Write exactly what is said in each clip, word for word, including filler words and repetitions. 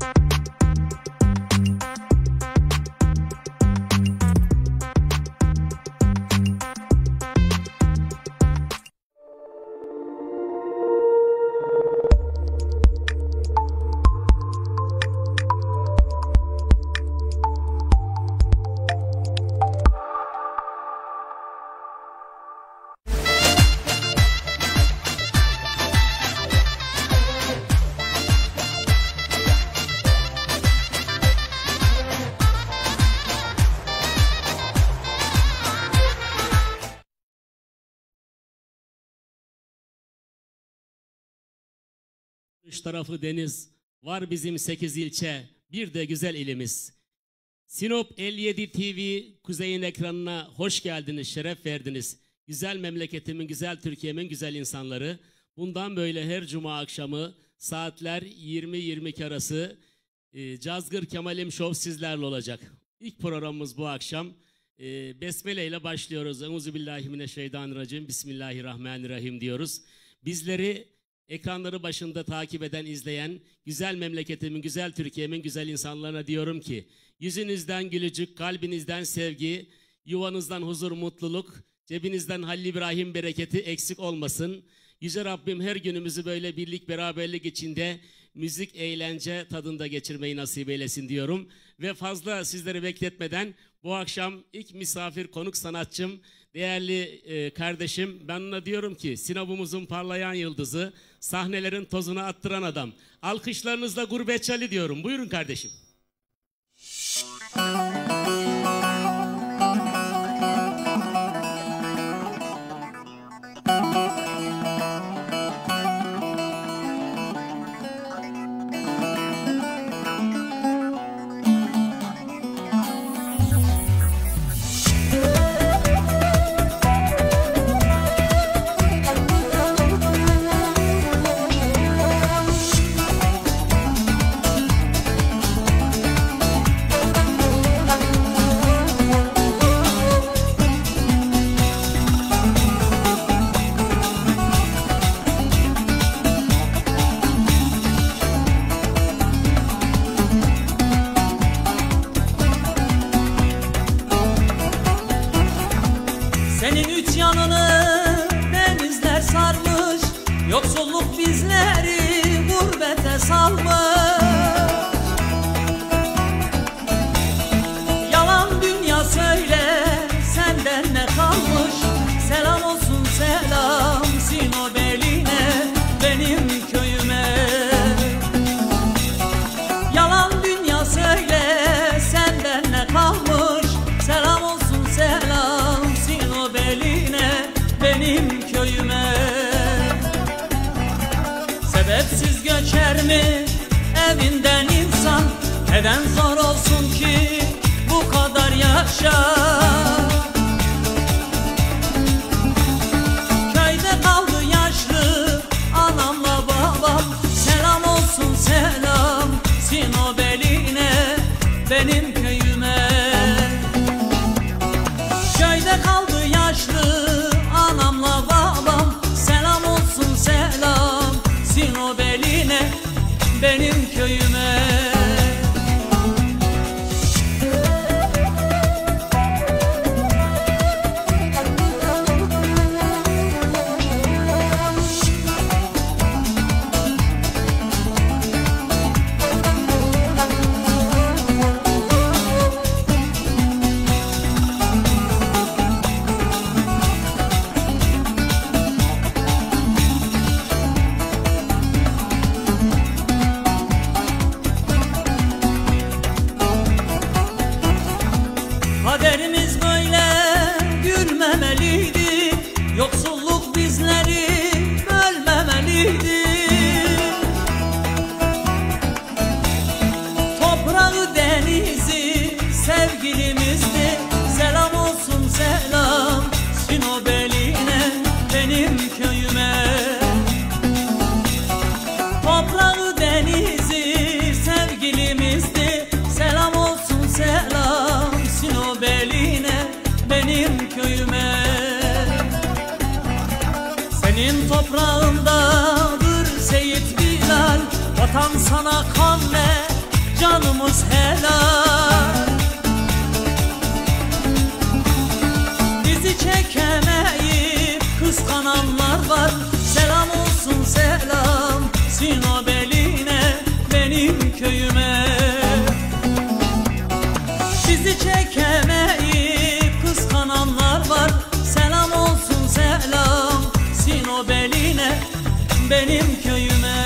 Üç tarafı deniz, var bizim sekiz ilçe, bir de güzel ilimiz. Sinop elli yedi T V Kuzey'in ekranına hoş geldiniz, şeref verdiniz. Güzel memleketimin, güzel Türkiye'min güzel insanları. Bundan böyle her cuma akşamı saatler yirmi yirmi iki arası e, Cazgır Kemal'im Show sizlerle olacak. İlk programımız bu akşam. E, Besmele ile başlıyoruz. Euzubillahimineşşeytanirracim. Bismillahirrahmanirrahim diyoruz. Bizleri ekranları başında takip eden, izleyen, güzel memleketimin, güzel Türkiye'min güzel insanlarına diyorum ki, yüzünüzden gülücük, kalbinizden sevgi, yuvanızdan huzur, mutluluk, cebinizden Halil İbrahim bereketi eksik olmasın. Yüce Rabbim her günümüzü böyle birlik, beraberlik içinde, müzik, eğlence tadında geçirmeyi nasip eylesin diyorum. Ve fazla sizleri bekletmeden bu akşam ilk misafir konuk sanatçım, değerli e, kardeşim, ben ona diyorum ki Sinop'umuzun parlayan yıldızı, sahnelerin tozunu attıran adam. Alkışlarınızla Gurbetçi Ali diyorum. Buyurun kardeşim. Yoksulluk bizleri gurbete salmış. Yalan dünya söyle, senden ne kalmış? Selam olsun selam Sinop eline, benim köyüme. Yalan dünya söyle, senden ne kalmış? Selam olsun selam Sinop eline, benim köyüme. Sebepsiz göçer mi evinden insan? Neden zor olsun ki bu kadar yaşar? Köyde kaldı yaşlı anamla babam. Selam olsun selam Sinop eline, benim köyüme. Köyde kaldı yaşlı anamla babam. Selam olsun selam Sinop eline, benim köyüme. Kaderimiz böyle gülmemeliydi, yoksulluk bizleri bölmemeliydi. Toprağı denizi sevgilimizdi. Selam olsun selam Sinop eline, benim köyüme. Toprağı denizi sevgilimizdi. Selam olsun selam Sinop eline, benim köyüme. Senin toprağındadır Seyit Bilal, vatan sana kan ver, Sinop eline, benim köyüme. Bizi çekemeyip kıskananlar var. Selam olsun selam Sinop eline, benim köyüme.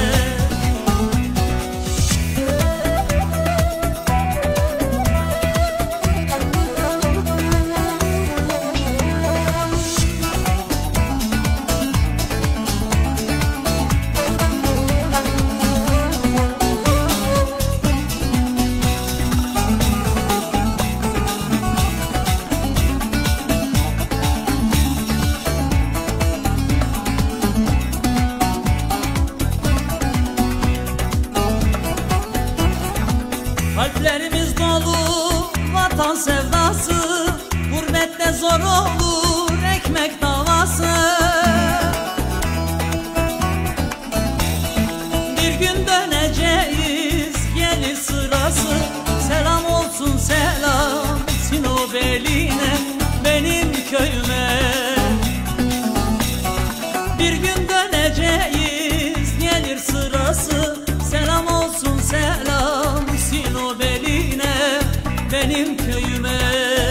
Kalplerimiz dolu vatan sevdası, gurbette zor olur ekmek davası. Bir gün döneceğiz, gelir sırası. Selam olsun selam Sinop eline, benim köyüme. Bir gün döneceğiz, gelir sırası. Selam olsun selam Sinop eline, benim köyüme.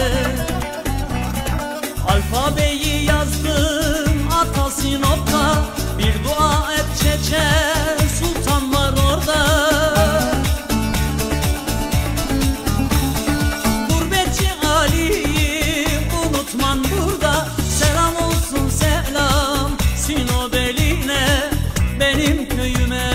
Alfabeyi yazdım ata Sinop'ta, bir dua et çeçe sultan var orada. Gurbetçi Ali'yi unutman burada. Selam olsun selam Sinop eline, benim köyüme.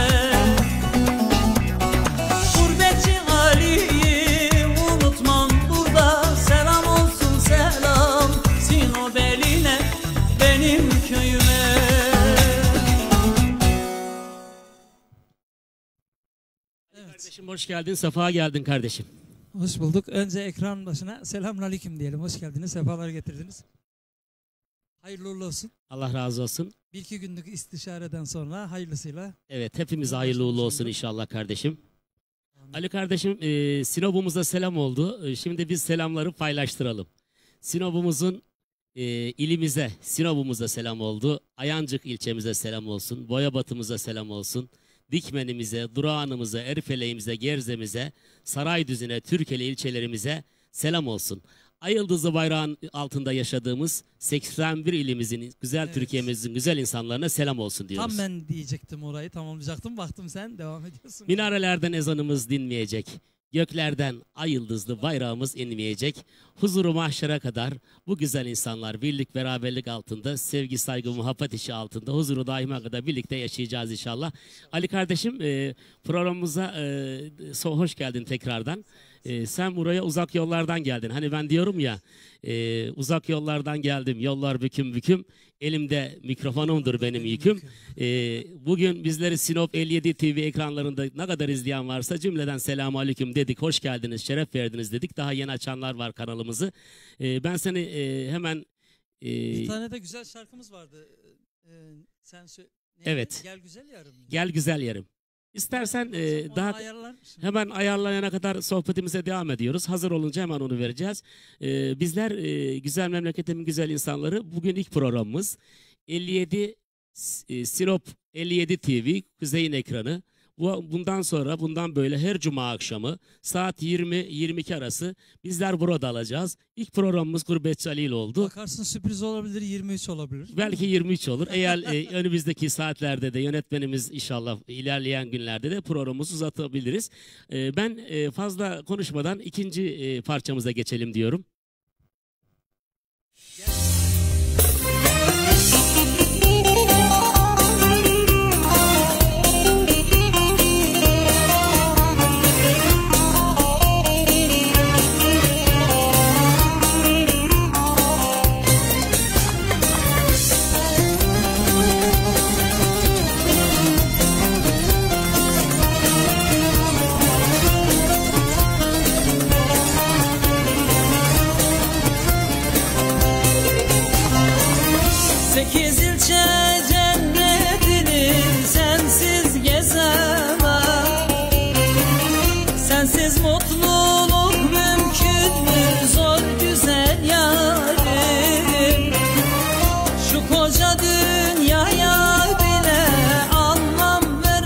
Kardeşim hoş geldin, sefa geldin kardeşim. Hoş bulduk. Önce ekran başına selamünaleyküm diyelim. Hoş geldiniz, sefalar getirdiniz. Hayırlı uğurlu olsun. Allah razı olsun. Bir iki günlük istişareden sonra hayırlısıyla. Evet, hepimiz hayırlı uğurlu olsun inşallah kardeşim. Amin. Ali kardeşim, e, Sinop'umuza selam oldu. E, şimdi biz selamları paylaştıralım. Sinop'umuzun e, ilimize, Sinop'umuza selam oldu. Ayancık ilçemize selam olsun. Boyabatımıza selam olsun. Dikmenimize, Durağanımıza, Erfeleğimize, Gerze'mize, Saraydüzü'ne, Türkeli ilçelerimize selam olsun. Ayıldızlı bayrağın altında yaşadığımız seksen bir ilimizin, güzel evet. Türkiye'mizin güzel insanlarına selam olsun diyoruz. Tam ben diyecektim orayı, tamamlayacaktım. Baktım sen devam ediyorsun. Minarelerden ezanımız dinmeyecek. Göklerden ay yıldızlı bayrağımız inmeyecek. Huzuru mahşere kadar bu güzel insanlar birlik beraberlik altında, sevgi, saygı, muhabbet işi altında huzuru daima kadar birlikte yaşayacağız inşallah. Ali kardeşim, e, programımıza e, hoş geldin tekrardan. E, sen buraya uzak yollardan geldin. Hani ben diyorum ya, e, uzak yollardan geldim, yollar büküm büküm. Elimde mikrofonumdur benim yüküm. Ee, bugün bizleri Sinop elli yedi T V ekranlarında ne kadar izleyen varsa cümleden selamun aleyküm dedik. Hoş geldiniz, şeref verdiniz dedik. Daha yeni açanlar var kanalımızı. Ee, ben seni e, hemen... E, Bir tane de güzel şarkımız vardı. Ee, sen evet. Gel güzel yarım. Gel güzel yarım. İstersen e, daha ayarlar hemen ayarlayana kadar sohbetimize devam ediyoruz. Hazır olunca hemen onu vereceğiz. E, bizler e, güzel memleketimin güzel insanları, bugün ilk programımız elli yedi e, Sinop elli yedi T V Kuzey'in ekranı. Bu, bundan sonra bundan böyle her cuma akşamı saat yirmi yirmi iki arası bizler burada alacağız. İlk programımız Gurbetçi Ali ile oldu. Bakarsın sürpriz olabilir, yirmi üç olabilir. Belki yirmi üç olur. Eğer e, önümüzdeki saatlerde de yönetmenimiz inşallah ilerleyen günlerde de programımızı uzatabiliriz. E, ben e, fazla konuşmadan ikinci e, parçamıza geçelim diyorum. Sekiz ilçe cennetini sensiz gezemem. Sensiz mutluluk mümkün mü zor güzel yarim. Şu koca dünyaya bile anlam ver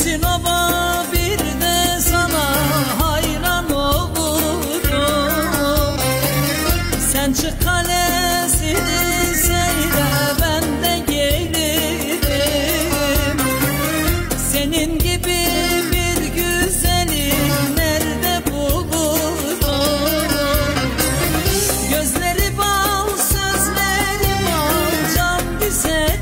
Sinop'a bir de sana hayran olurum. Sen çık kalesini seyre, ben de gelirim. Senin gibi bir güzeli nerede bulurum? Gözleri bal, sözleri bal, can güzel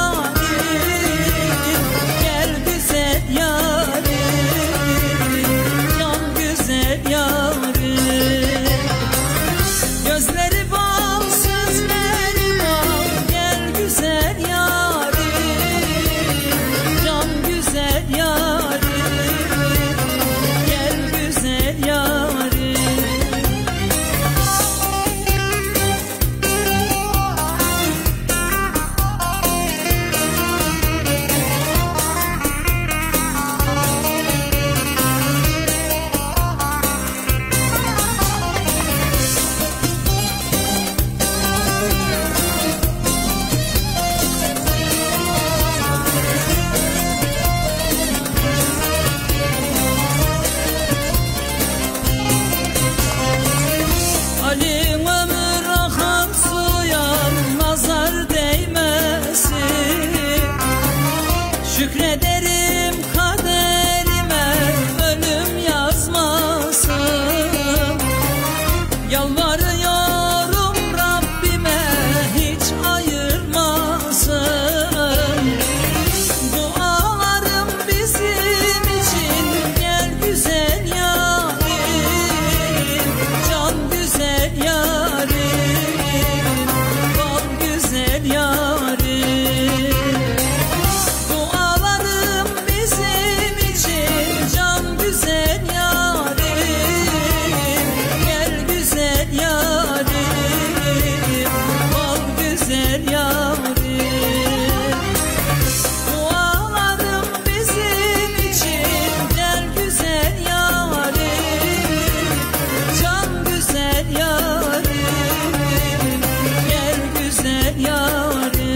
yarim. Gel güzel yarim, can güzel yarim. Gözleri bal, sözleri bal, gel güzel yarim. Can güzel yarim, gel güzel yarim. Ali ömür akan suya nazar değmesin. Şükrederim kaderime ölüm yazmasın. Yalvarıyorum Rabbime hiç ayırmasın. Dualarım bizim için, gel güzel yarim. Can güzel yarim, bal güzel yarim. Dualarım bizim için, can güzel yarim. Gel güzel yarim, bal güzel yarim. Dualarım bizim için, gel güzel yarim. Can güzel yarim, gel güzel yarim.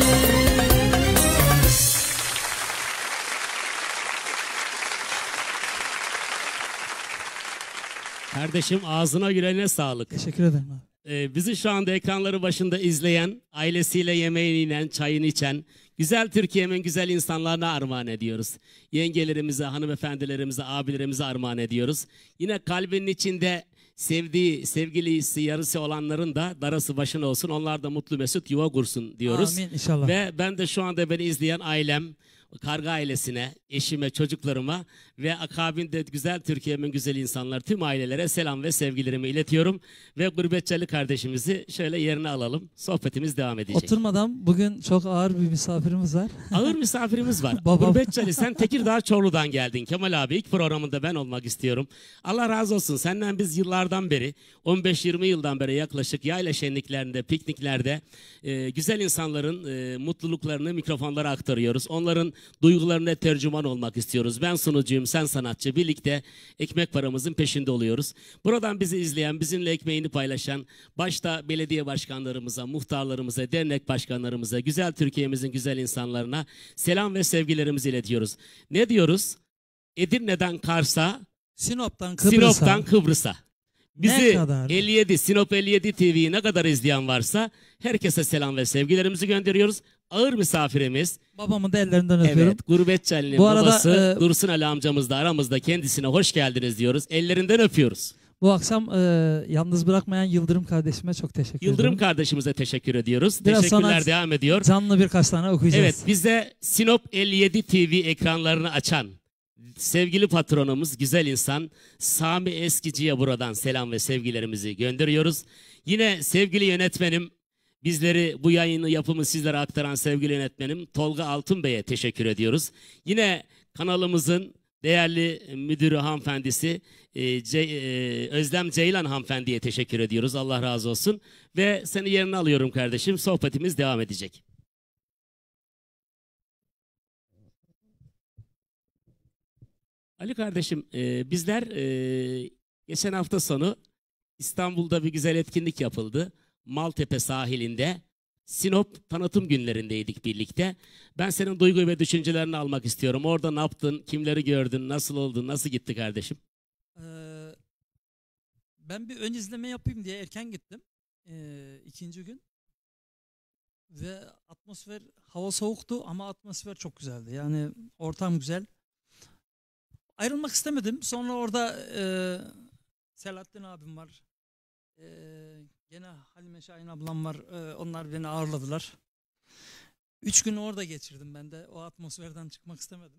Kardeşim ağzına yüreğine sağlık. Teşekkür ederim abi. Ee, bizi şu anda ekranları başında izleyen, ailesiyle yemeğini yiyen, çayını içen, güzel Türkiye'min güzel insanlarına armağan ediyoruz. Yengelerimize, hanımefendilerimize, abilerimize armağan ediyoruz. Yine kalbinin içinde sevdiği, sevgilisi, yarısı olanların da darası başına olsun. Onlar da mutlu mesut yuva kursun diyoruz. Amin inşallah. Ve ben de şu anda beni izleyen ailem, Karga ailesine, eşime, çocuklarıma ve akabinde güzel Türkiye'min güzel insanlar, tüm ailelere selam ve sevgilerimi iletiyorum. Ve Gurbetçali kardeşimizi şöyle yerine alalım. Sohbetimiz devam edecek. Oturmadan bugün çok ağır bir misafirimiz var. Ağır misafirimiz var. Babam. Gurbetçali, sen Tekirdağ Çorlu'dan geldin. Kemal abi, ilk programında ben olmak istiyorum. Allah razı olsun. Senden biz yıllardan beri, on beş yirmi yıldan beri yaklaşık yayla şenliklerinde, pikniklerde e, güzel insanların e, mutluluklarını mikrofonlara aktarıyoruz. Onların duygularına tercüman olmak istiyoruz. Ben sunucuyum, sen sanatçı. Birlikte ekmek paramızın peşinde oluyoruz. Buradan bizi izleyen, bizimle ekmeğini paylaşan, başta belediye başkanlarımıza, muhtarlarımıza, dernek başkanlarımıza, güzel Türkiye'mizin güzel insanlarına selam ve sevgilerimizi iletiyoruz. Ne diyoruz? Edirne'den Kars'a, Sinop'tan Kıbrıs'a. Sinop'tan Kıbrıs'a. Ne Bizi kadar? elli yedi, Sinop elli yedi T V'yi ne kadar izleyen varsa herkese selam ve sevgilerimizi gönderiyoruz. Ağır misafirimiz, Babamın da ellerinden öpüyorum. evet, Gurbetçali'nin Bu arada, babası e, Dursun Ali amcamız da aramızda, kendisine hoş geldiniz diyoruz. Ellerinden öpüyoruz. Bu akşam e, yalnız bırakmayan Yıldırım kardeşime çok teşekkür Yıldırım ederim. kardeşimize teşekkür ediyoruz. Biraz Teşekkürler sonra devam ediyor. Canlı birkaç tane okuyacağız. Evet, bize Sinop elli yedi T V ekranlarını açan sevgili patronumuz, güzel insan Sami Eskici'ye buradan selam ve sevgilerimizi gönderiyoruz. Yine sevgili yönetmenim, bizleri bu yayını yapımı sizlere aktaran sevgili yönetmenim Tolga Altınbey'e teşekkür ediyoruz. Yine kanalımızın değerli müdürü hanımefendisi e, Ce e, Özlem Ceylan hanımefendiye teşekkür ediyoruz. Allah razı olsun. Ve seni yerine alıyorum kardeşim. Sohbetimiz devam edecek. Ali kardeşim, e, bizler e, geçen hafta sonu İstanbul'da bir güzel etkinlik yapıldı. Maltepe sahilinde Sinop tanıtım günlerindeydik birlikte. Ben senin duygu ve düşüncelerini almak istiyorum. Orada ne yaptın, kimleri gördün, nasıl oldu, nasıl gitti kardeşim? Ee, ben bir ön izleme yapayım diye erken gittim. Ee, ikinci gün. Ve atmosfer, hava soğuktu ama atmosfer çok güzeldi. Yani ortam güzel. Ayrılmak istemedim. Sonra orada e, Selahattin abim var. E, gene Halime Şahin ablam var. E, onlar beni ağırladılar. Üç gün orada geçirdim ben de. O atmosferden çıkmak istemedim.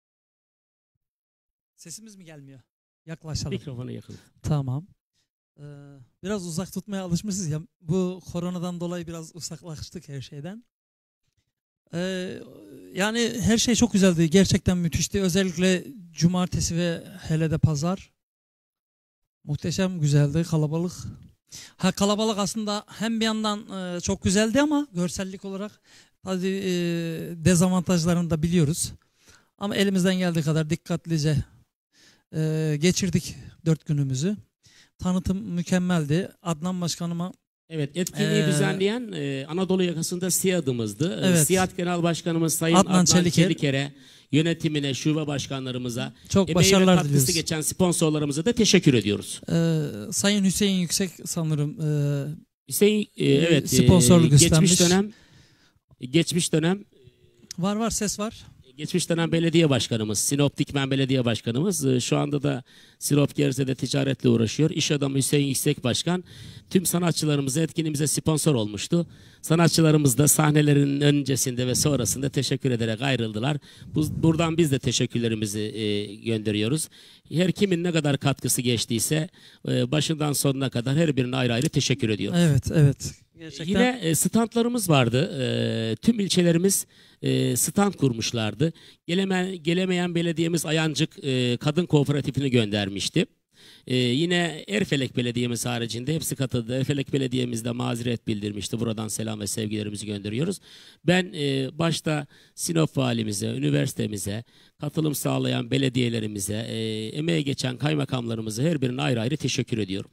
Sesimiz mi gelmiyor? Yaklaşalım. Mikrofona yakın. Tamam. Ee, biraz uzak tutmaya alışmışız ya. Bu koronadan dolayı biraz uzaklaştık her şeyden. Ee, yani her şey çok güzeldi. Gerçekten müthişti. Özellikle cumartesi ve hele de pazar. Muhteşem güzeldi. Kalabalık. Ha, kalabalık aslında hem bir yandan e, çok güzeldi ama görsellik olarak tabii e, dezavantajlarını da biliyoruz. Ama elimizden geldiği kadar dikkatlice e, geçirdik dört günümüzü. Tanıtım mükemmeldi. Adnan Başkanıma Evet, etkinliği Ee, düzenleyen e, Anadolu yakasında SİAD'ımızdı. Evet. SİAD Genel Başkanımız Sayın Adnan Adnan, Çeliker. Çeliker'e, yönetimine, şube başkanlarımıza, çok emeği ve başarılar katkısı diliyoruz. geçen sponsorlarımıza da teşekkür ediyoruz. Ee, Sayın Hüseyin Yüksek sanırım e, Hüseyin, e, evet, e, Sponsorluk geçmiş üstlenmiş. dönem, geçmiş dönem, var var ses var. geçmiş dönem belediye başkanımız, Sinop Dikmen Belediye Başkanımız, e, şu anda da Sinop Gerze'de ticaretle uğraşıyor. İş adamı Hüseyin Yüksek Başkan, tüm sanatçılarımıza, etkinliğimize sponsor olmuştu. Sanatçılarımız da sahnelerin öncesinde ve sonrasında teşekkür ederek ayrıldılar. Bu, buradan biz de teşekkürlerimizi e, gönderiyoruz. Her kimin ne kadar katkısı geçtiyse e, başından sonuna kadar her birine ayrı ayrı teşekkür ediyoruz. Evet evet. Gerçekten. Yine e, standlarımız vardı. E, tüm ilçelerimiz e, stand kurmuşlardı. Geleme, gelemeyen belediyemiz Ayancık e, Kadın Kooperatifini göndermişti. E, yine Erfelek Belediye'miz haricinde hepsi katıldı. Erfelek Belediye'miz de mazeret bildirmişti. Buradan selam ve sevgilerimizi gönderiyoruz. Ben e, başta Sinop Valimize, üniversitemize, katılım sağlayan belediyelerimize, e, emeğe geçen kaymakamlarımıza her birine ayrı ayrı teşekkür ediyorum.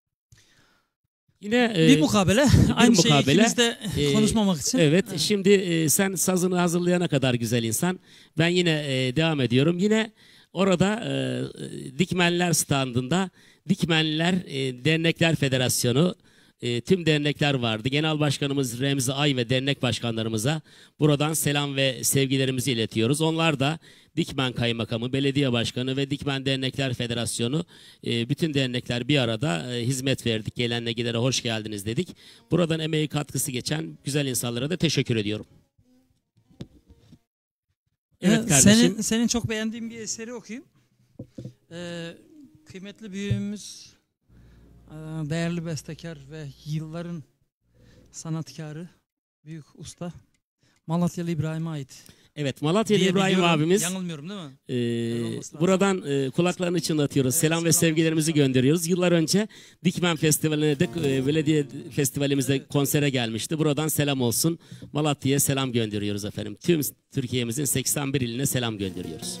Yine Bir e, mukabele. Aynı şeyi mukabele, ikimiz de e, konuşmamak için. Evet, şimdi e, sen sazını hazırlayana kadar güzel insan. Ben yine e, devam ediyorum. Yine orada e, Dikmenler standında Dikmenliler e, Dernekler Federasyonu, e, tüm dernekler vardı. Genel Başkanımız Remzi Ay ve dernek başkanlarımıza buradan selam ve sevgilerimizi iletiyoruz. Onlar da Dikmen Kaymakamı, Belediye Başkanı ve Dikmen Dernekler Federasyonu, e, bütün dernekler bir arada e, hizmet verdik. Gelenle gidere hoş geldiniz dedik. Buradan emeği katkısı geçen güzel insanlara da teşekkür ediyorum. Evet Ee, kardeşim. Senin, senin çok beğendiğin bir eseri okuyayım. Ee, kıymetli büyüğümüz, e, değerli bestekar ve yılların sanatkarı, büyük usta Malatyalı İbrahim'e ait. Evet, Malatyalı diye İbrahim biliyorum. abimiz. Yanılmıyorum değil mi? e, Öyle olması lazım. buradan e, kulaklarını çınlatıyoruz. Evet, selam ve selam sevgilerimizi olsun. gönderiyoruz. Yıllar önce Dikmen Festivali'ne de e, belediye festivalimizde konsere gelmişti. Buradan selam olsun. Malatya'ya selam gönderiyoruz efendim. Tüm Türkiye'mizin seksen bir iline selam gönderiyoruz.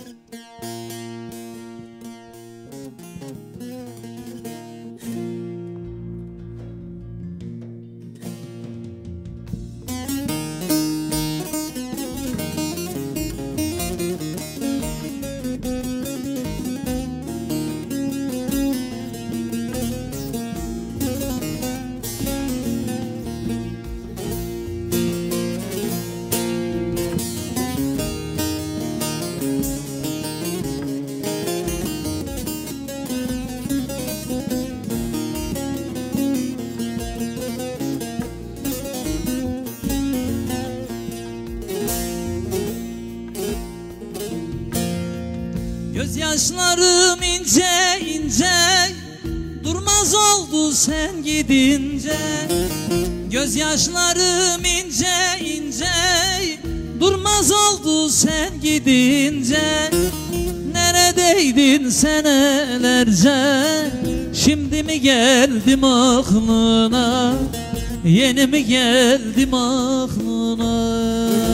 Gözyaşlarım ince ince durmaz oldu sen gidince. Gözyaşlarım ince ince durmaz oldu sen gidince. Neredeydin senelerce, şimdi mi geldim aklına, yeni mi geldim aklına.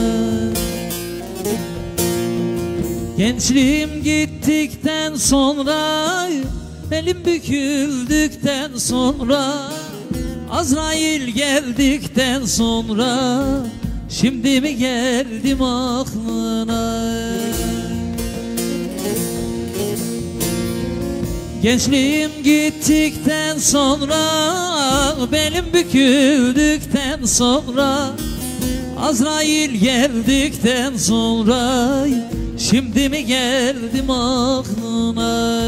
Gençliğim gittikten sonra, belim büküldükten sonra, Azrail geldikten sonra şimdi mi geldim aklına? Gençliğim gittikten sonra, belim büküldükten sonra, Azrail geldikten sonra şimdi mi geldim aklına?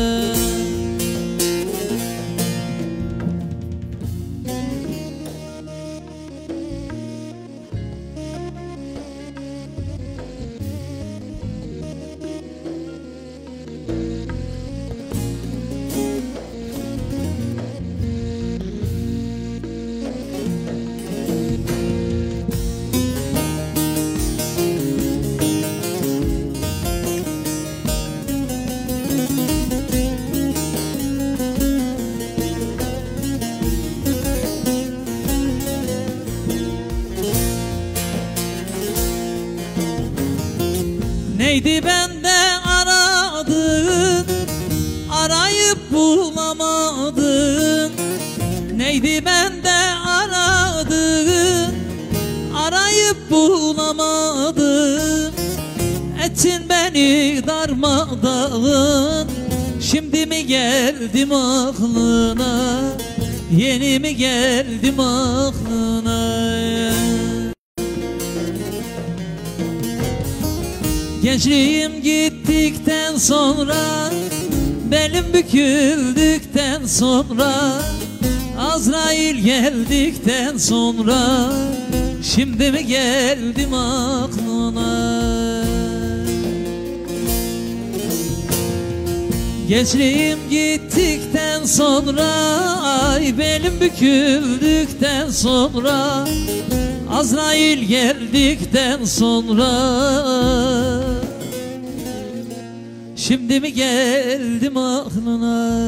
Neydi bende aradın, arayıp bulamadın? Neydi bende aradın, arayıp bulamadın? Ettin beni darmadağın, şimdi mi geldim aklına? Yeni mi geldim aklına? Gençliğim gittikten sonra, belim büküldükten sonra, Azrail geldikten sonra şimdi mi geldim aklına? Gençliğim gittikten sonra, ay belim büküldükten sonra, Azrail geldikten sonra şimdi mi geldim aklına?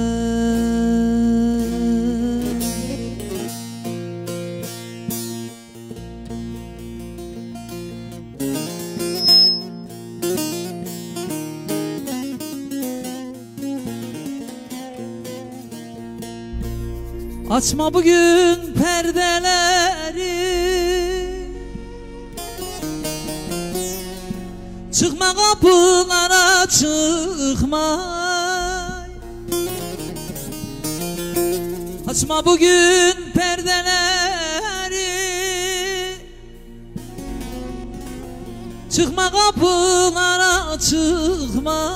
Açma bugün perdeleri, çıkma kapılara çıkma. Açma bugün perdeleri, çıkma kapılara çıkma.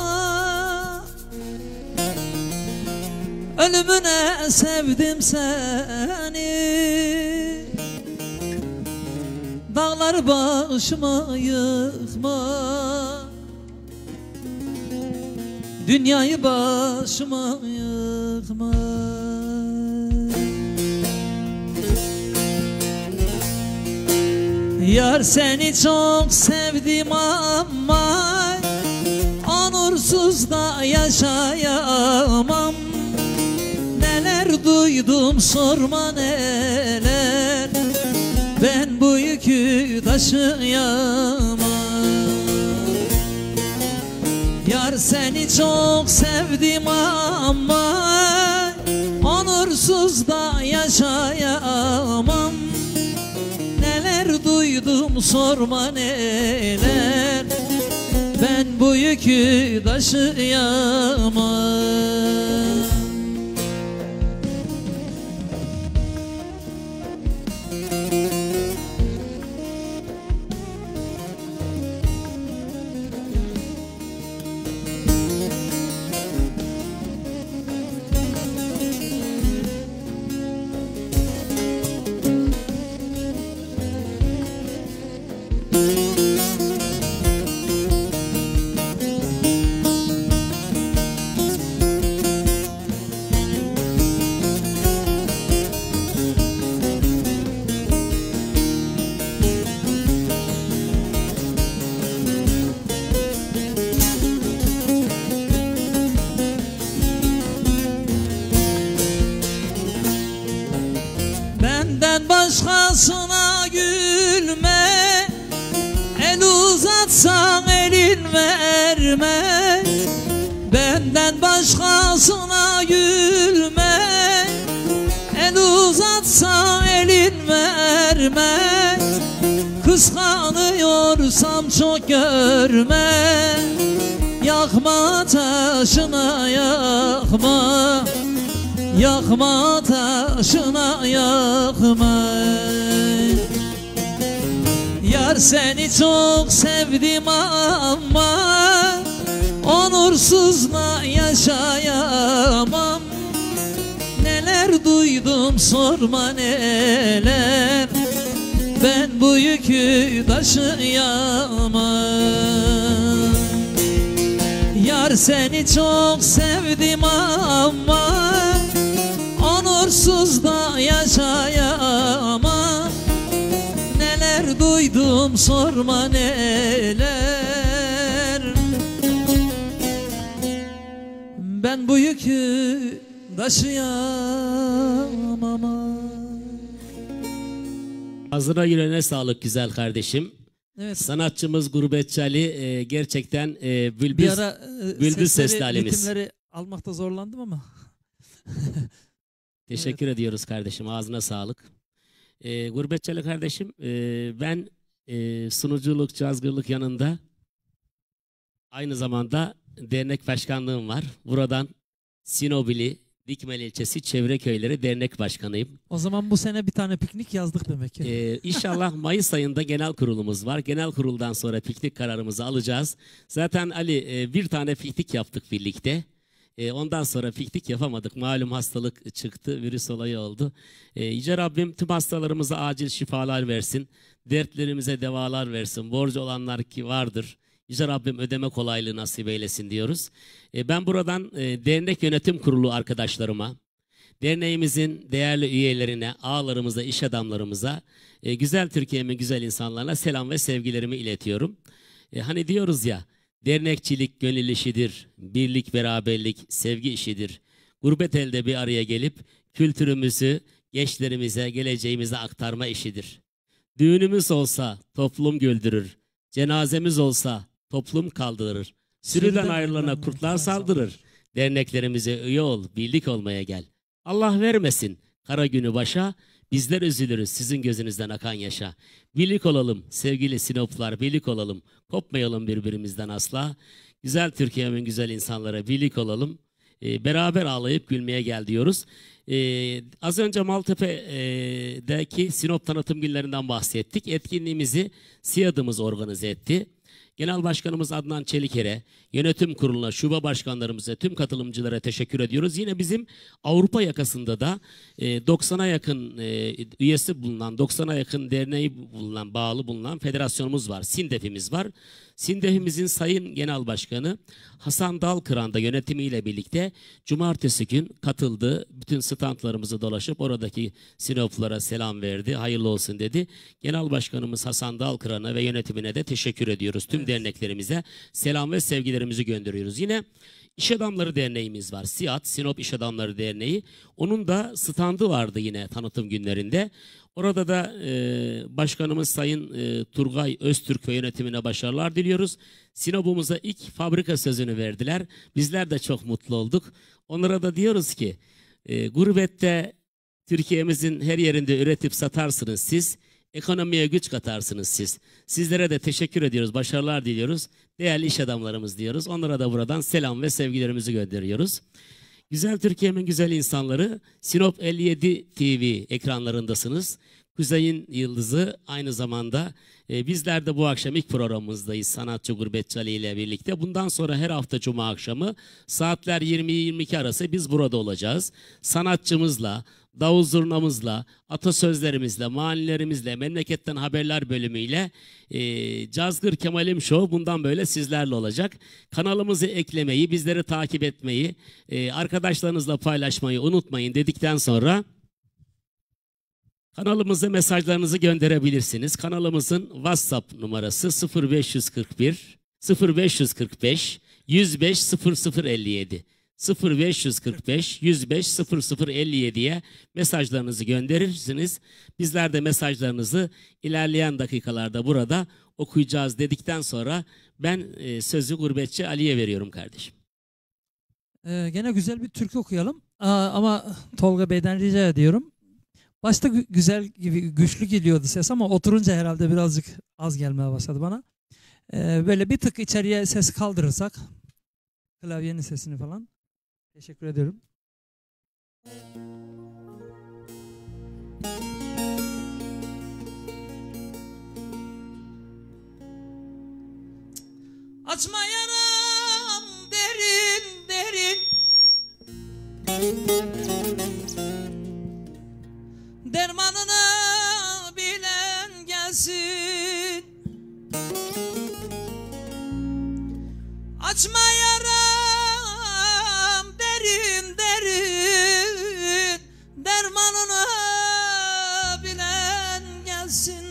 Ölümüne sevdim seni, dağlar başıma yıkma. Dünyayı başıma yıkma. Yar seni çok sevdim ama onursuz da yaşayamam. Neler duydum sorma neler, ben bu yükü taşıyamam. Yar seni çok sevdim ama onursuz da yaşayamam. Neler duydum sorma neler, ben bu yükü taşıyamam. Benden başkasına gülme, el uzatsan elin verme. Benden başkasına gülme, el uzatsa elin vermez. Kıskanıyorsam çok görme. Yakma taşına yakma, yakma taşına yakma. Yar seni çok sevdim ama onursuzla yaşayamam. Neler duydum sorma neler, ben bu yükü taşıyamam. Yar seni çok sevdim ama onursuz da yaşayamam. Neler duydum sorma neler, ben bu yükü taşıyamam. Ağzına yüreğine sağlık güzel kardeşim. Evet. Sanatçımız Gurbetçi Ali e, gerçekten e, bülbül, Bir ara e, bülbül sesleri, sesli Ali'miz. ritimleri almakta zorlandım ama. Teşekkür ediyoruz kardeşim. Ağzına sağlık. E, Gurbetçi Ali kardeşim e, ben e, sunuculuk, cazgırlık yanında aynı zamanda dernek başkanlığım var. Buradan Sinobili, Dikmeli ilçesi Çevre Köyleri Dernek Başkanıyım. O zaman bu sene bir tane piknik yazdık demek ki. Ee, inşallah Mayıs ayında genel kurulumuz var. Genel kuruldan sonra piknik kararımızı alacağız. Zaten Ali e, bir tane piknik yaptık birlikte. E, ondan sonra piknik yapamadık. Malum hastalık çıktı, virüs olayı oldu. E, Yüce Rabbim tüm hastalarımıza acil şifalar versin. Dertlerimize devalar versin. Borcu olanlar ki vardır. Yüce Rabbim ödeme kolaylığı nasip eylesin diyoruz. E, ben buradan e, dernek yönetim kurulu arkadaşlarıma, derneğimizin değerli üyelerine, ağalarımıza, iş adamlarımıza, e, güzel Türkiye'min güzel insanlarına selam ve sevgilerimi iletiyorum. E, hani diyoruz ya, dernekçilik gönül işidir, birlik, beraberlik, sevgi işidir. Gurbet elde bir araya gelip kültürümüzü gençlerimize, geleceğimize aktarma işidir. Düğünümüz olsa toplum güldürür, cenazemiz olsa toplum kaldırır. Sürüden ayrılana kurtlar saldırır. Derneklerimize üye ol, birlik olmaya gel. Allah vermesin kara günü başa, bizler üzülürüz sizin gözünüzden akan yaşa. Birlik olalım sevgili Sinoplular, birlik olalım. Kopmayalım birbirimizden asla. Güzel Türkiye'min güzel insanlara birlik olalım. Ee, beraber ağlayıp gülmeye gel diyoruz. Ee, az önce Maltepe'deki Sinop tanıtım günlerinden bahsettik. Etkinliğimizi SİAD'ımız organize etti. Genel Başkanımız Adnan Çeliker'e, yönetim kuruluna, şube başkanlarımıza, tüm katılımcılara teşekkür ediyoruz. Yine bizim Avrupa yakasında da e, doksana yakın e, üyesi bulunan, doksana yakın derneği bulunan, bağlı bulunan federasyonumuz var. SİNDEF'imiz var. SİNDEF'imizin Sayın Genel Başkanı Hasan Dalkıran da yönetimiyle birlikte cumartesi gün katıldı. Bütün standlarımızı dolaşıp oradaki Sinoplulara selam verdi. Hayırlı olsun dedi. Genel Başkanımız Hasan Dalkıran'a ve yönetimine de teşekkür ediyoruz. Tüm evet. derneklerimize selam ve sevgilerimizi gönderiyoruz. Yine İş Adamları Derneğimiz var. SİAD, Sinop İş Adamları Derneği. Onun da standı vardı yine tanıtım günlerinde. Orada da e, Başkanımız Sayın e, Turgay Öztürk ve yönetimine başarılar diliyoruz. Sinop'umuza ilk fabrika sözünü verdiler. Bizler de çok mutlu olduk. Onlara da diyoruz ki e, gurbette Türkiye'mizin her yerinde üretip satarsınız siz. Ekonomiye güç katarsınız siz. Sizlere de teşekkür ediyoruz, başarılar diliyoruz. Değerli iş adamlarımız diyoruz. Onlara da buradan selam ve sevgilerimizi gönderiyoruz. Güzel Türkiye'min güzel insanları, Sinop elli yedi T V ekranlarındasınız. Kuzey'in yıldızı aynı zamanda e, bizler de bu akşam ilk programımızdayız sanatçı Gurbetçi Ali ile birlikte. Bundan sonra her hafta cuma akşamı saatler yirmi yirmi iki arası biz burada olacağız. Sanatçımızla, davul zurnamızla, atasözlerimizle, manilerimizle, memleketten haberler bölümüyle e, Cazgır Kemal'im Show bundan böyle sizlerle olacak. Kanalımızı eklemeyi, bizleri takip etmeyi, e, arkadaşlarınızla paylaşmayı unutmayın dedikten sonra kanalımıza mesajlarınızı gönderebilirsiniz. Kanalımızın WhatsApp numarası sıfır beş kırk bir sıfır beş kırk beş yüz beş sıfır sıfır elli yedi. sıfır beş kırk beş yüz beş sıfır sıfır elli yediye mesajlarınızı gönderirsiniz. Bizler de mesajlarınızı ilerleyen dakikalarda burada okuyacağız dedikten sonra ben e, sözü Gurbetçi Ali'ye veriyorum kardeşim. Ee, gene güzel bir türkü okuyalım. Aa, ama Tolga Bey'den rica ediyorum. Başta gü- güzel gibi güçlü geliyordu ses ama oturunca herhalde birazcık az gelmeye başladı bana. Ee, böyle bir tık içeriye ses kaldırırsak klavyenin sesini falan. Teşekkür ediyorum. Açma yaram derin derin, dermanını bilen gelsin. Açma yaram derin derin, dermanını bilen gelsin.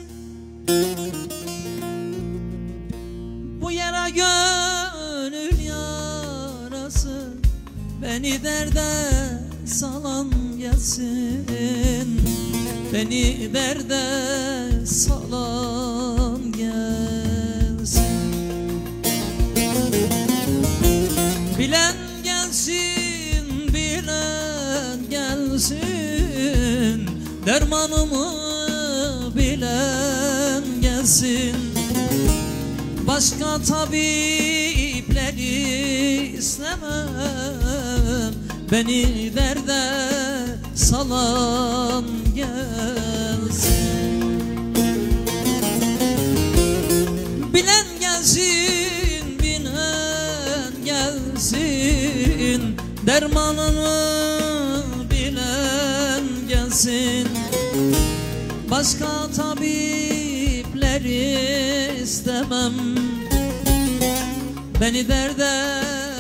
Bu yara gönül yarası, beni derde salan gelsin. Beni derde salan gelsin. Bilen gelsin, bilen gelsin, dermanımı bilen gelsin. Başka tabipleri istemem, beni derde salan gelsin. Bilen gelsin, bilen gelsin, dermanını bilen gelsin. Başka tabipleri istemem, beni derde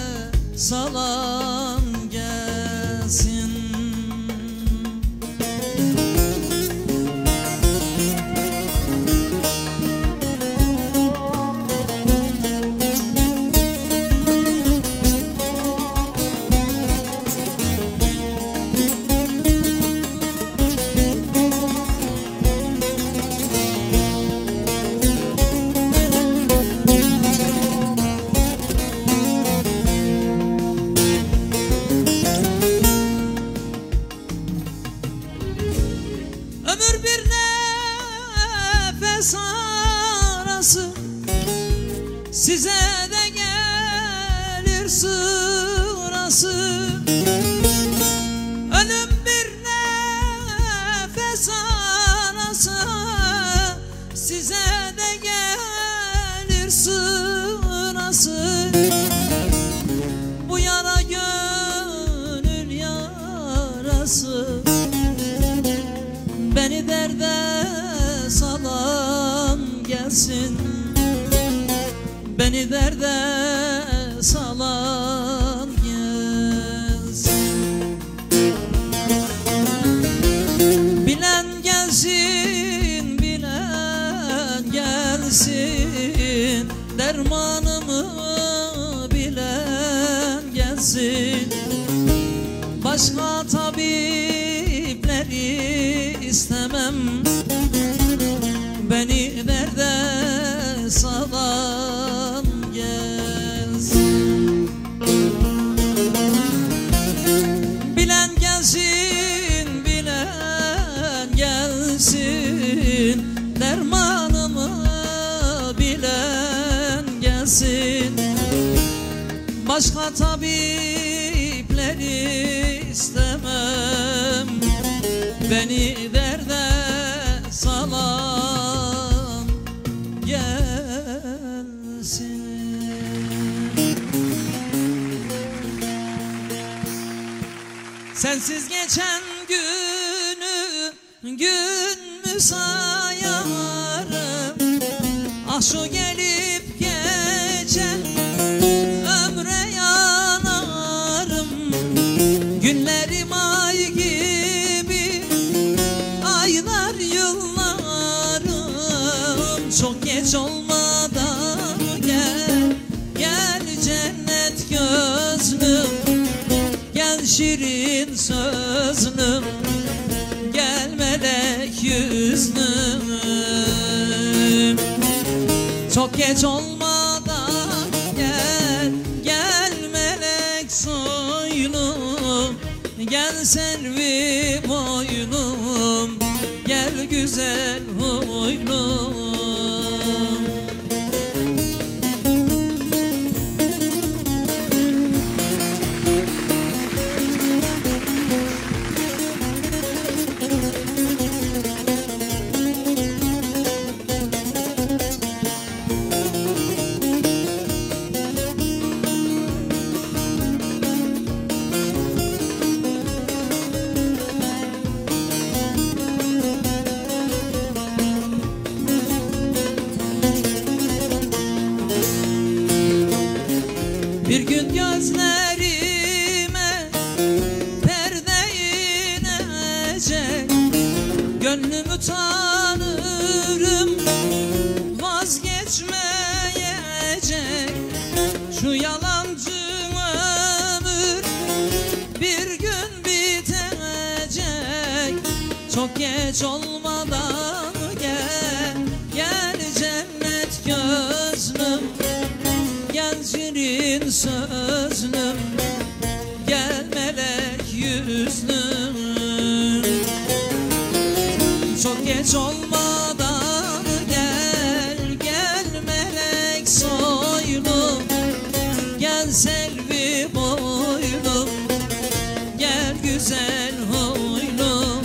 salan gelsin. Ömür bir nefes arası, size de gelir sırası. Ölüm bir nefes arası, size de gelir sırası. Bu yara gönül yarası, beni derde salan gelsin. Beni derde salan gelsin. Bilen gelsin, bilen gelsin, dermanımı bilen gelsin. Başka tabipleri istemem, beni derde salan gelsin. Bilen gelsin, bilen gelsin, dermanımı bilen gelsin. Başka tabipleri istemem, beni derde salan gelsin. Sensiz geçen günü gün mü sayarım? Ah şu gelip geçen ömre yanarım. Günlerim ay gibi, aylar yıllarım. Çok geç olmadan gel, gel cennet gözlüm, gel şirin sözlüm, gel melek yüzlüm. Çok geç olmadan gel, gel melek soylum, Gel selvi boylum, gel güzel huylum. Bir gün gözlerime perde inecek, gönlümü tanırım vazgeçmeyecek. Şu yalancı ömür bir gün bitecek. Çok geç olmadan gel, gel cennet gözlüm, gel şirin sözlüm, gel melek yüzlüm. Çok geç olmadan gel, gel melek soylum, gel selvi boylum, gel güzel huylum.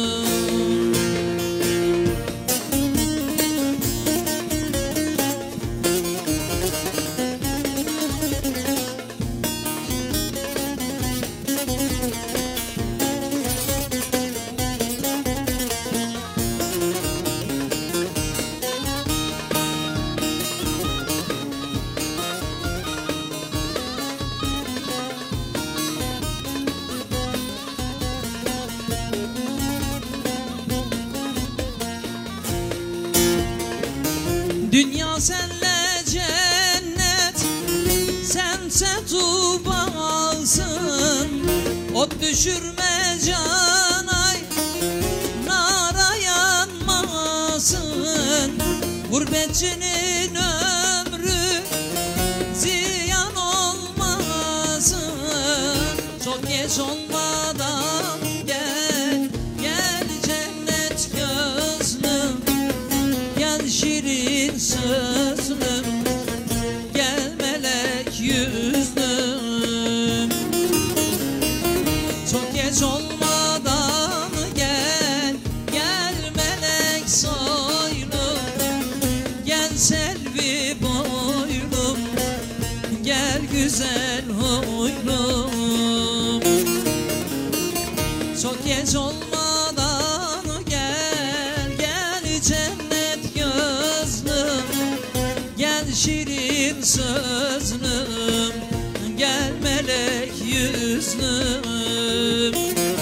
Dünya senle cennet, sense tubasın. Ot düşürme canay, nara yanmasın. Gurbetçinin ömrü ziyan olmasın. Çok geç olmadan gel, gel cennet gözlüm, gel şirin sözlüm, gel melek yüzlüm. Çok geç olmadan gel, gel melek soylum, gel selvi boylum, gel güzel huylum. Çok geç olmadan gel, gel cennet gözlüm, gel şirin sözlüm, gel melek yüzlüm.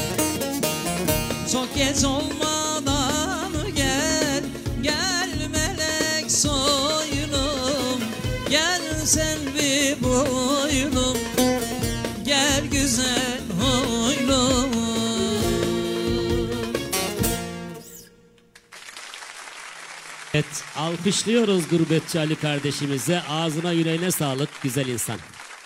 Çok geç olmadan gel, gel melek soylum, gel selvi boylum, gel güzel huylum. Evet, alkışlıyoruz Gurbetçi Ali kardeşimize. Ağzına yüreğine sağlık güzel insan.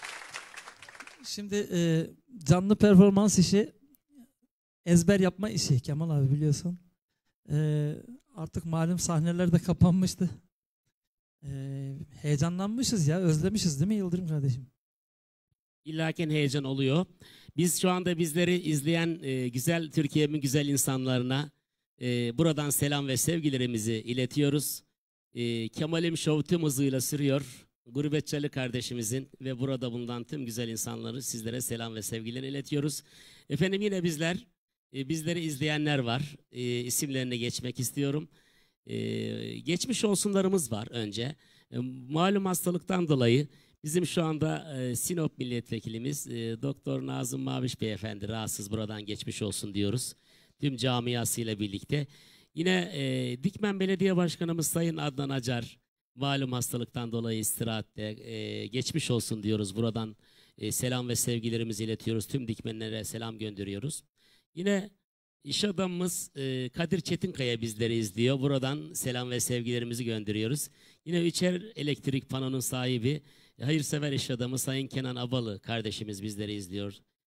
Şimdi e, canlı performans işi ezber yapma işi Kemal abi, biliyorsun. E, artık malum sahneler de kapanmıştı. E, heyecanlanmışız ya, özlemişiz değil mi Yıldırım kardeşim? İllaken heyecan oluyor. Biz şu anda bizleri izleyen e, güzel Türkiye'min güzel insanlarına e, buradan selam ve sevgilerimizi iletiyoruz. E, Kemal'im Show tüm hızıyla sürüyor. Gurbetçi Ali kardeşimizin ve burada bulunan tüm güzel insanları sizlere selam ve sevgiler iletiyoruz. Efendim yine bizler, e, bizleri izleyenler var. E, isimlerine geçmek istiyorum. E, geçmiş olsunlarımız var önce. E, malum hastalıktan dolayı bizim şu anda e, Sinop milletvekilimiz e, Doktor Nazım Maviş Beyefendi rahatsız, buradan geçmiş olsun diyoruz. Tüm camiasıyla birlikte. Yine e, Dikmen Belediye Başkanımız Sayın Adnan Acar malum hastalıktan dolayı istirahatte, e, geçmiş olsun diyoruz. Buradan e, selam ve sevgilerimizi iletiyoruz. Tüm Dikmenlere selam gönderiyoruz. Yine iş adamımız e, Kadir Çetinkaya bizleri izliyor. Buradan selam ve sevgilerimizi gönderiyoruz. Yine Üçer Elektrik Pano'nun sahibi, hayırsever iş adamı Sayın Kenan Abalı kardeşimiz bizleri izliyor.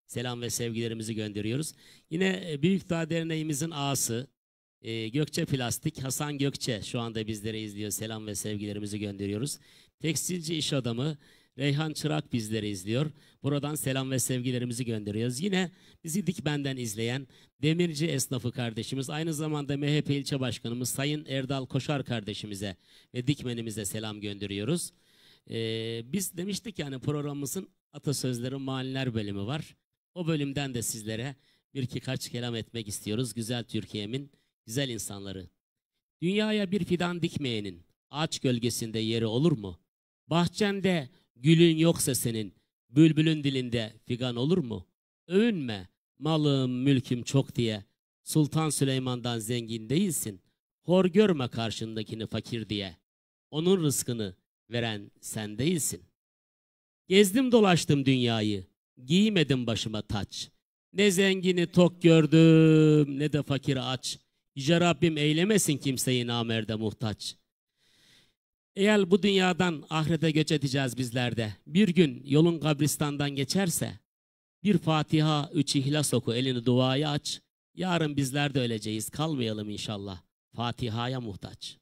selam ve sevgilerimizi gönderiyoruz. Yine e, Büyükdağ Derneğimizin ağası e, Gökçe Plastik, Hasan Gökçe şu anda bizleri izliyor. Selam ve sevgilerimizi gönderiyoruz. Tekstilci iş adamı Reyhan Çırak bizleri izliyor. Buradan selam ve sevgilerimizi gönderiyoruz. Yine bizi Dikmen'den izleyen demirci esnafı kardeşimiz, aynı zamanda M H P ilçe başkanımız Sayın Erdal Koşar kardeşimize ve Dikmen'imize selam gönderiyoruz. Ee, biz demiştik yani programımızın atasözleri maniler bölümü var. O bölümden de sizlere bir iki kaç kelam etmek istiyoruz. Güzel Türkiye'min güzel insanları. Dünyaya bir fidan dikmeyenin ağaç gölgesinde yeri olur mu? Bahçende gülün yoksa senin, bülbülün dilinde figan olur mu? Övünme, malım mülküm çok diye, Sultan Süleyman'dan zengin değilsin. Hor görme karşındakini fakir diye, onun rızkını veren sen değilsin. Gezdim dolaştım dünyayı, giymedim başıma taç. Ne zengini tok gördüm, ne de fakiri aç. Yüce Rabbim eylemesin kimseyi namerde muhtaç. Eğer bu dünyadan ahirete göç edeceğiz bizler de, bir gün yolun kabristandan geçerse, bir Fatiha, üç İhlas oku, elini duaya aç. Yarın bizler de öleceğiz, kalmayalım inşallah. Fatiha'ya muhtaç.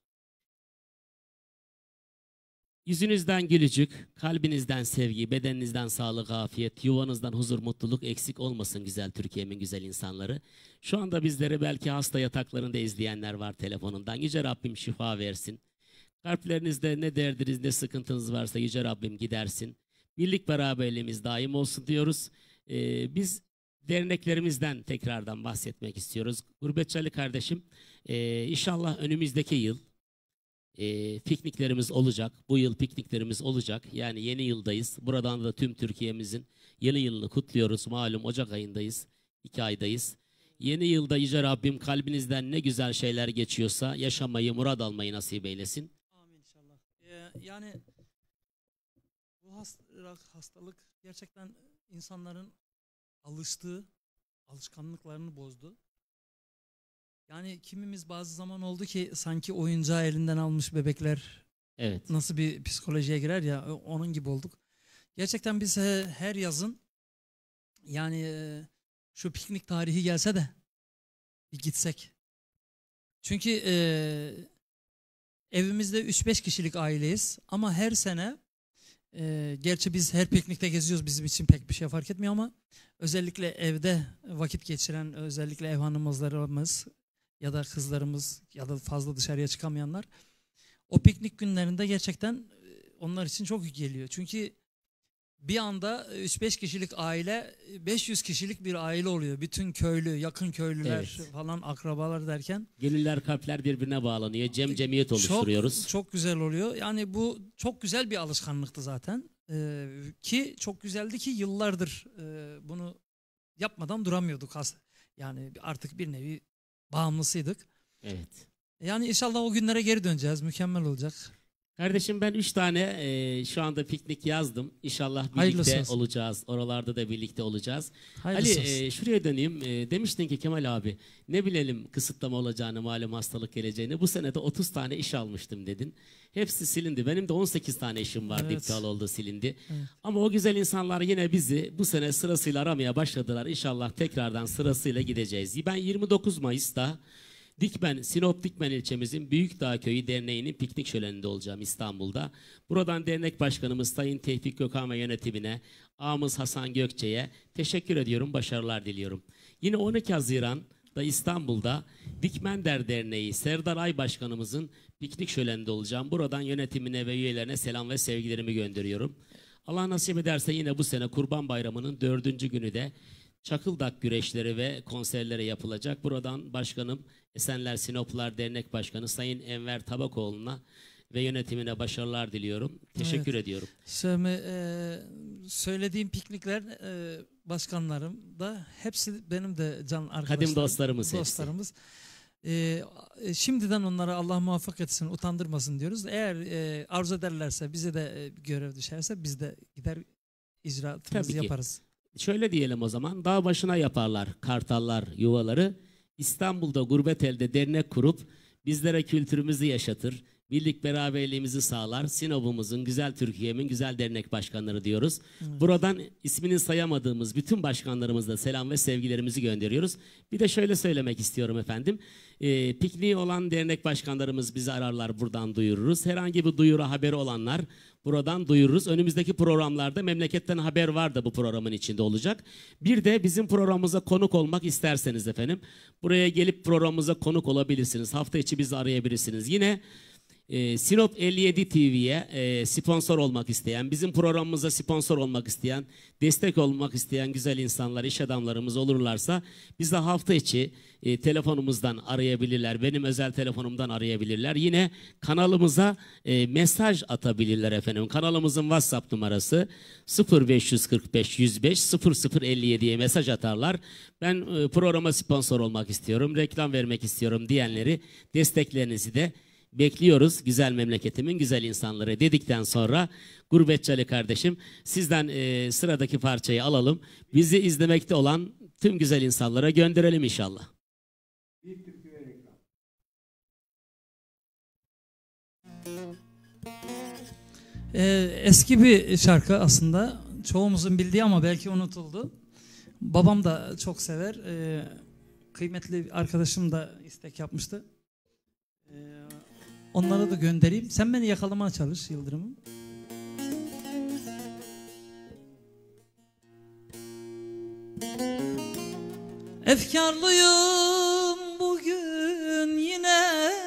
Yüzünüzden gülücük, kalbinizden sevgi, bedeninizden sağlık, afiyet, yuvanızdan huzur, mutluluk eksik olmasın güzel Türkiye'min güzel insanları. Şu anda bizleri belki hasta yataklarında izleyenler var telefonundan. Yüce Rabbim şifa versin. Kalplerinizde ne derdiniz, ne sıkıntınız varsa Yüce Rabbim gidersin. Birlik beraberliğimiz daim olsun diyoruz. Ee, biz derneklerimizden tekrardan bahsetmek istiyoruz. Gurbetçi Ali kardeşim, e, inşallah önümüzdeki yıl e, pikniklerimiz olacak. Bu yıl pikniklerimiz olacak. Yani yeni yıldayız. Buradan da tüm Türkiye'mizin yeni yılını kutluyoruz. Malum Ocak ayındayız. iki aydayız. Yeni yılda Yüce Rabbim kalbinizden ne güzel şeyler geçiyorsa yaşamayı, murad almayı nasip eylesin. Amin inşallah. Ee, yani bu hastalık, hastalık gerçekten insanların alıştığı, alışkanlıklarını bozdu. Yani kimimiz bazı zaman oldu ki sanki oyuncağı elinden almış bebekler Evet. nasıl bir psikolojiye girer ya, onun gibi olduk. Gerçekten biz her yazın yani şu piknik tarihi gelse de bir gitsek. Çünkü e, evimizde üç beş kişilik aileyiz ama her sene e, gerçi biz her piknikte geziyoruz, bizim için pek bir şey fark etmiyor ama özellikle evde vakit geçiren özellikle ev hanımlarımız ya da kızlarımız ya da fazla dışarıya çıkamayanlar o piknik günlerinde gerçekten onlar için çok yük geliyor. Çünkü bir anda üç beş kişilik aile beş yüz kişilik bir aile oluyor. Bütün köylü, yakın köylüler Evet. falan akrabalar derken. Gönüller, kalpler birbirine bağlanıyor. Cem cemiyet oluşturuyoruz. Çok, çok güzel oluyor. Yani bu çok güzel bir alışkanlıktı zaten. Ee, ki çok güzeldi ki yıllardır e, bunu yapmadan duramıyorduk. Yani artık bir nevi bağımlısıydık. Evet. Yani inşallah o günlere geri döneceğiz. Mükemmel olacak. Kardeşim ben üç tane e, şu anda piknik yazdım. İnşallah birlikte Hayırlısı olsun. olacağız. Oralarda da birlikte olacağız. Hayırlısı Ali olsun. e, şuraya döneyim. E, demiştin ki Kemal abi ne bilelim kısıtlama olacağını, malum hastalık geleceğini. Bu sene de otuz tane iş almıştım dedin. Hepsi silindi. Benim de on sekiz tane işim vardı. Evet. İptal oldu, silindi. Evet. Ama o güzel insanlar yine bizi bu sene sırasıyla aramaya başladılar. İnşallah tekrardan sırasıyla gideceğiz. Ben yirmi dokuz Mayıs'ta Dikmen, Sinop Dikmen ilçemizin Büyükdağ Köyü Derneği'nin piknik şöleninde olacağım İstanbul'da. Buradan dernek başkanımız Sayın Tevfik Gökhan ve yönetimine, ağamız Hasan Gökçe'ye teşekkür ediyorum, başarılar diliyorum. Yine on iki Haziran'da İstanbul'da Dikmender Derneği Serdar Ay Başkanımızın piknik şöleninde olacağım. Buradan yönetimine ve üyelerine selam ve sevgilerimi gönderiyorum. Allah nasip ederse yine bu sene Kurban Bayramı'nın dördüncü günü de Çakıldak güreşleri ve konserleri yapılacak. Buradan başkanım Esenler Sinoplar Dernek Başkanı Sayın Enver Tabakoğlu'na ve yönetimine başarılar diliyorum. Teşekkür Evet. ediyorum. Söyle, e, söylediğim piknikler e, başkanlarım da hepsi benim de can arkadaşlarım. Kadim dostlarımız hepsi. Dostlarımız. E, şimdiden onlara Allah muvaffak etsin, utandırmasın diyoruz. Eğer e, arzu ederlerse, bize de e, görev düşerse biz de gider icraatımızı Tabii ki. yaparız. Şöyle diyelim o zaman, dağ başına yaparlar kartallar yuvaları. İstanbul'da gurbet elde dernek kurup bizlere kültürümüzü yaşatır, birlik beraberliğimizi sağlar. Sinop'umuzun, güzel Türkiye'min güzel dernek başkanları diyoruz. Evet. Buradan ismini sayamadığımız bütün başkanlarımıza selam ve sevgilerimizi gönderiyoruz. Bir de şöyle söylemek istiyorum efendim. E, pikniği olan dernek başkanlarımız bizi ararlar, buradan duyururuz. Herhangi bir duyuru haberi olanlar buradan duyururuz. Önümüzdeki programlarda Memleketten Haber var da bu programın içinde olacak. Bir de bizim programımıza konuk olmak isterseniz efendim, buraya gelip programımıza konuk olabilirsiniz. Hafta içi bizi arayabilirsiniz. Yine e, Sinop elli yedi T V'ye e, sponsor olmak isteyen, bizim programımıza sponsor olmak isteyen, destek olmak isteyen güzel insanlar, iş adamlarımız olurlarsa bizi hafta içi e, telefonumuzdan arayabilirler. Benim özel telefonumdan arayabilirler. Yine kanalımıza e, mesaj atabilirler efendim. Kanalımızın WhatsApp numarası sıfır beş kırk beş yüz beş sıfır sıfır elli yediye mesaj atarlar. Ben e, programa sponsor olmak istiyorum, reklam vermek istiyorum diyenleri, desteklerinizi de bekliyoruz. Güzel memleketimin güzel insanları dedikten sonra Gurbetçi Ali kardeşim, sizden e, sıradaki parçayı alalım. Bizi izlemekte olan tüm güzel insanlara gönderelim inşallah. Ee, eski bir şarkı aslında. Çoğumuzun bildiği ama belki unutuldu. Babam da çok sever. Ee, kıymetli arkadaşım da istek yapmıştı. Ee, onlara da göndereyim. Sen beni yakalamaya çalış Yıldırım'ım. Efkarlıyım bugün yine,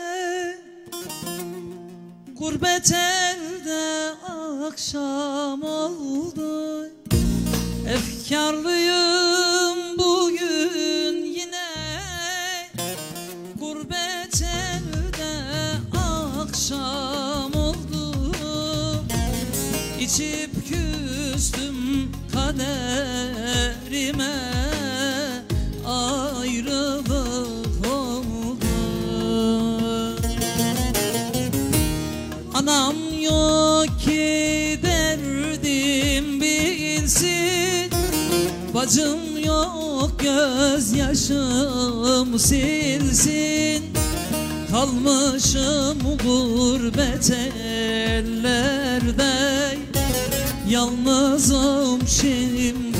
gurbet elde akşam oldu. Efkarlıyım bugün yine, gurbet elde akşam oldu. İçip küstüm kaderime, ayrılık oldu. Anam yok ki derdim bilsin, bacım yok gözyaşım silsin. Kalmışım gurbet ellerde, yalnızım şimdi.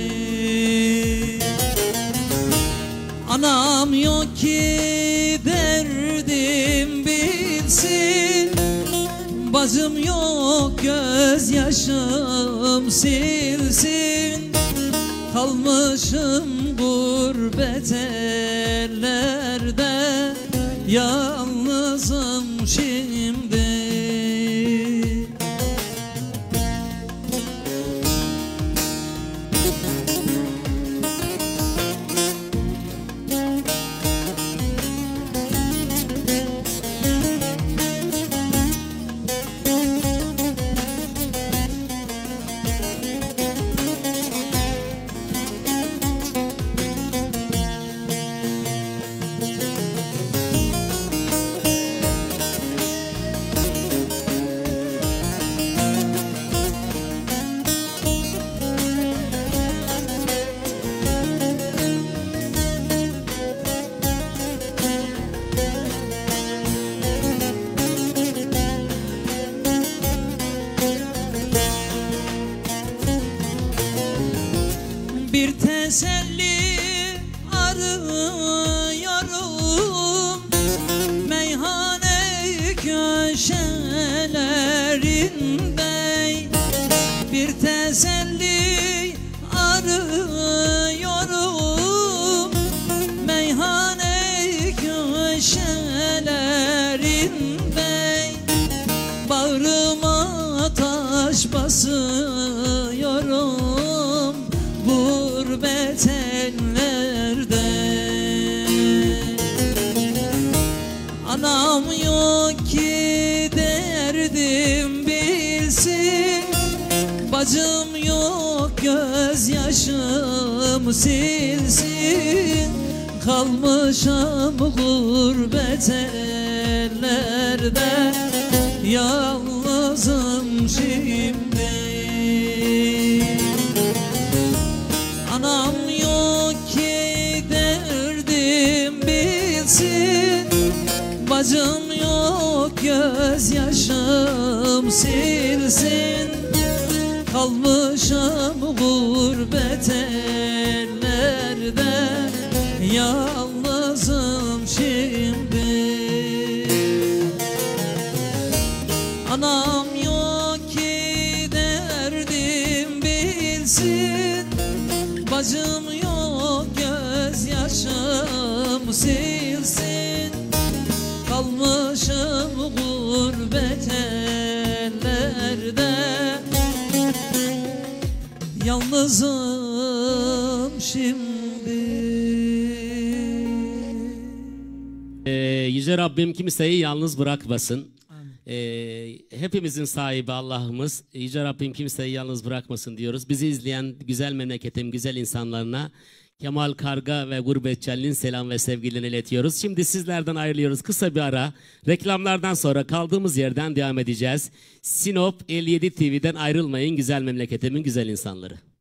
Anam yok ki derdim bilsin, bacım yok gözyaşım silsin. Kalmışım gurbet ellerde, yalnızım şimdi. Bir teselli arıyorum meyhane köşelerinde. Bir teselli arıyorum meyhane köşelerinde. Bağrıma taş basıyorum gurbet ellerde. Anam yok ki derdim bilsin, bacım yok gözyaşım silsin. Kalmışım gurbet ellerde, yalnızım şimdi. Anam yok ki derdim bilsin, Bacım yok gözyaşım silsin, kalmışım gurbet ellerde, yalnızım şimdi. Anam yok ki derdim bilsin, bacım yok gözyaşım silsin, kalmışım gurbet ellerde, yalnızım şimdi. Ee, Yüce Rabbim kimseyi yalnız bırakmasın. Amin. Ee, hepimizin sahibi Allah'ımız. Yüce Rabbim kimseyi yalnız bırakmasın diyoruz. Bizi izleyen güzel memleketim, güzel insanlarına Kemal Karga ve Gurbetçi'nin selam ve sevgilerini iletiyoruz. Şimdi sizlerden ayrılıyoruz. Kısa bir ara. Reklamlardan sonra kaldığımız yerden devam edeceğiz. Sinop elli yedi T V'den ayrılmayın güzel memleketimin güzel insanları.